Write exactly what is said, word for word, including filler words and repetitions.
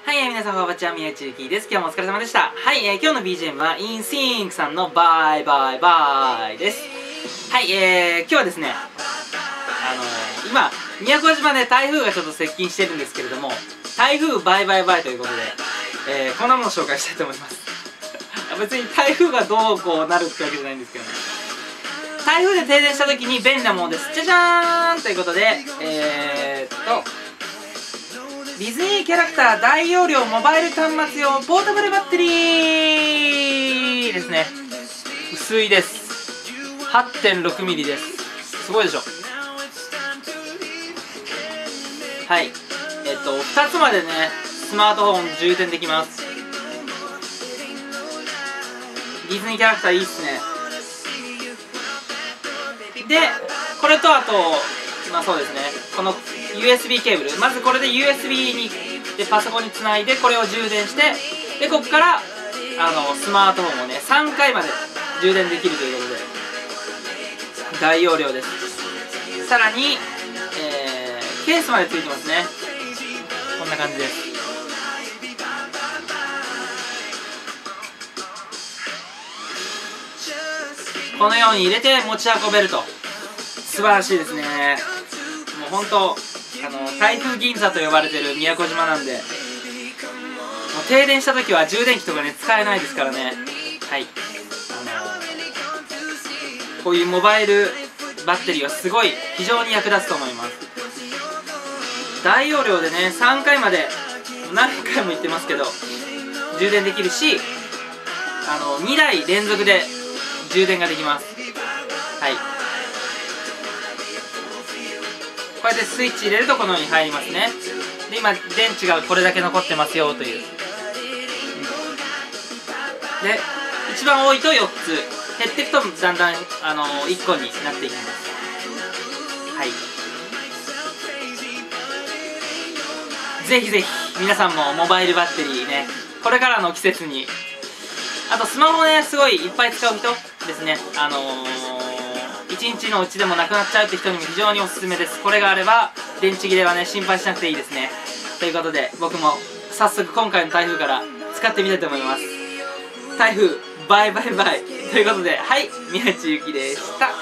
はい、えー、皆さんこんばんちは、宮内ゆきです。今日もお疲れ様でした。はい、えー、今日の ビージーエム はインシンクさんのバイバイバイです。はい、えー、今日はですね、あのー、今、宮古島で台風がちょっと接近してるんですけれども、台風バイバイバイということで、えー、こんなものを紹介したいと思います。別に台風がどうこうなるってわけじゃないんですけどね。台風で停電した時に便利なものです。じゃじゃーんということで、えーっと、ディズニーキャラクター大容量モバイル端末用ポータブルバッテリーですね。薄いです。 はってんろくミリ です。すごいでしょ。はい、えっとふたつまでねスマートフォン充電できます。ディズニーキャラクターいいっすね。でこれとあとまあそうですね、この ユーエスビー ケーブル、まずこれで ユーエスビー にでパソコンにつないでこれを充電して、でここからあのスマートフォンをねさんかいまで充電できるということで大容量です。さらに、えー、ケースまでついてますね。こんな感じです。このように入れて持ち運べると素晴らしいですね。もう本当あの台風銀座と呼ばれてる宮古島なんで、もう停電した時は充電器とかね使えないですからね。はい、あのこういうモバイルバッテリーはすごい非常に役立つと思います。大容量でねさんかいまで何回も言ってますけど充電できるし、あのにだい連続で充電ができます。はい、こうやってスイッチ入れるとこのように入りますね。で今電池がこれだけ残ってますよという、うん、で一番多いとよっつ、減っていくとだんだんあのいっこになっていきます。はい、ぜひぜひ皆さんもモバイルバッテリーね、これからの季節に、あとスマホねすごいいっぱい使う人ですね、あのー、いちにちのうちでもなくなっちゃうって人にも非常におすすめです。これがあれば電池切れはね心配しなくていいですね。ということで僕も早速今回の台風から使ってみたいと思います。台風バイバイバイということで、はい、宮地ゆきでした。